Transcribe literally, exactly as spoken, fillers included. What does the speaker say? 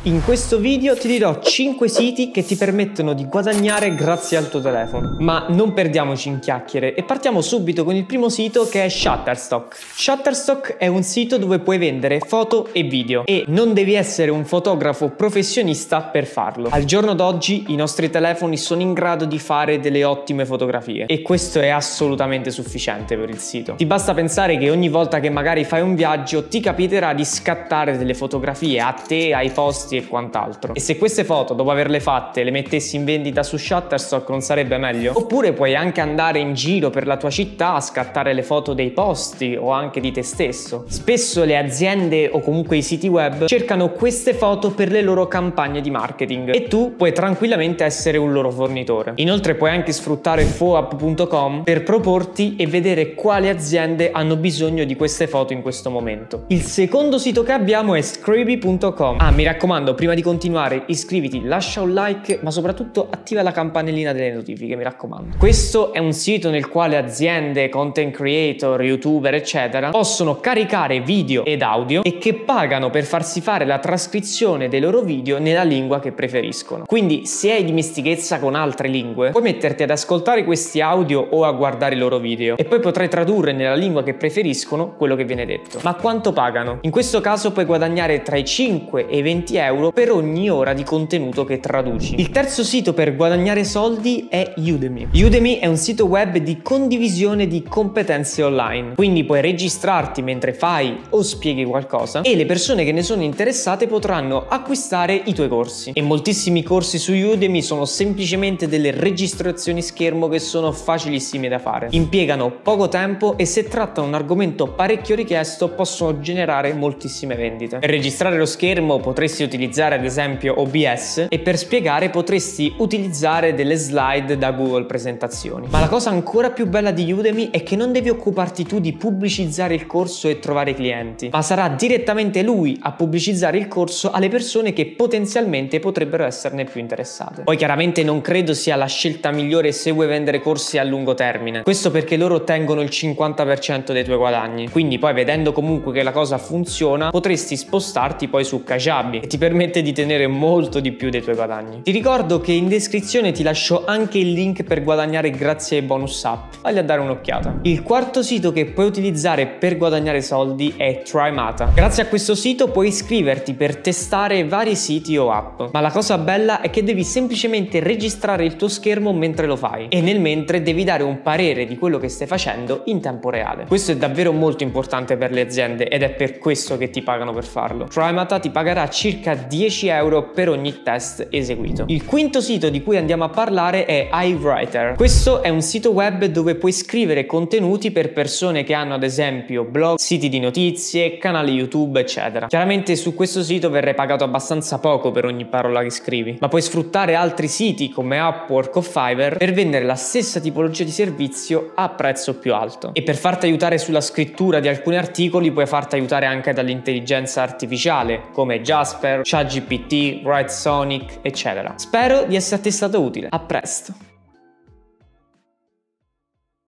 In questo video ti dirò cinque siti che ti permettono di guadagnare grazie al tuo telefono. Ma non perdiamoci in chiacchiere e partiamo subito con il primo sito, che è Shutterstock. Shutterstock è un sito dove puoi vendere foto e video e non devi essere un fotografo professionista per farlo. Al giorno d'oggi i nostri telefoni sono in grado di fare delle ottime fotografie e questo è assolutamente sufficiente per il sito. Ti basta pensare che ogni volta che magari fai un viaggio ti capiterà di scattare delle fotografie a te, ai posti e quant'altro. E se queste foto, dopo averle fatte, le mettessi in vendita su Shutterstock, non sarebbe meglio? Oppure puoi anche andare in giro per la tua città a scattare le foto dei posti o anche di te stesso. Spesso le aziende o comunque i siti web cercano queste foto per le loro campagne di marketing e tu puoi tranquillamente essere un loro fornitore. Inoltre puoi anche sfruttare foap punto com per proporti e vedere quali aziende hanno bisogno di queste foto in questo momento. Il secondo sito che abbiamo è scribby punto com. Ah, mi raccomando, prima di continuare iscriviti, lascia un like, ma soprattutto attiva la campanellina delle notifiche, mi raccomando. Questo è un sito nel quale aziende, content creator, youtuber eccetera possono caricare video ed audio e che pagano per farsi fare la trascrizione dei loro video nella lingua che preferiscono. Quindi se hai dimestichezza con altre lingue puoi metterti ad ascoltare questi audio o a guardare i loro video e poi potrai tradurre nella lingua che preferiscono quello che viene detto. Ma quanto pagano? In questo caso puoi guadagnare tra i cinque e i venti euro per ogni ora di contenuto che traduci. Il terzo sito per guadagnare soldi è Udemy. Udemy è un sito web di condivisione di competenze online, quindi puoi registrarti mentre fai o spieghi qualcosa e le persone che ne sono interessate potranno acquistare i tuoi corsi. E moltissimi corsi su Udemy sono semplicemente delle registrazioni schermo che sono facilissime da fare. Impiegano poco tempo e se trattano un argomento parecchio richiesto possono generare moltissime vendite. Per registrare lo schermo potresti utilizzare ad esempio O B S e per spiegare potresti utilizzare delle slide da Google Presentazioni. Ma la cosa ancora più bella di Udemy è che non devi occuparti tu di pubblicizzare il corso e trovare clienti, ma sarà direttamente lui a pubblicizzare il corso alle persone che potenzialmente potrebbero esserne più interessate. Poi chiaramente non credo sia la scelta migliore se vuoi vendere corsi a lungo termine, questo perché loro ottengono il cinquanta per cento dei tuoi guadagni, quindi poi vedendo comunque che la cosa funziona potresti spostarti poi su Kajabi e ti permette di tenere molto di più dei tuoi guadagni. Ti ricordo che in descrizione ti lascio anche il link per guadagnare grazie ai bonus app, vai a dare un'occhiata. Il quarto sito che puoi utilizzare per guadagnare soldi è Trymata. Grazie a questo sito puoi iscriverti per testare vari siti o app, ma la cosa bella è che devi semplicemente registrare il tuo schermo mentre lo fai e nel mentre devi dare un parere di quello che stai facendo in tempo reale. Questo è davvero molto importante per le aziende ed è per questo che ti pagano per farlo. Trymata ti pagherà circa dieci euro per ogni test eseguito. Il quinto sito di cui andiamo a parlare è iWriter. Questo è un sito web dove puoi scrivere contenuti per persone che hanno ad esempio blog, siti di notizie, canali YouTube eccetera. Chiaramente su questo sito verrai pagato abbastanza poco per ogni parola che scrivi, ma puoi sfruttare altri siti come Upwork o Fiverr per vendere la stessa tipologia di servizio a prezzo più alto. E per farti aiutare sulla scrittura di alcuni articoli puoi farti aiutare anche dall'intelligenza artificiale come Jasper, ChatGPT, WriteSonic, eccetera. Spero di esserti stato utile. A presto!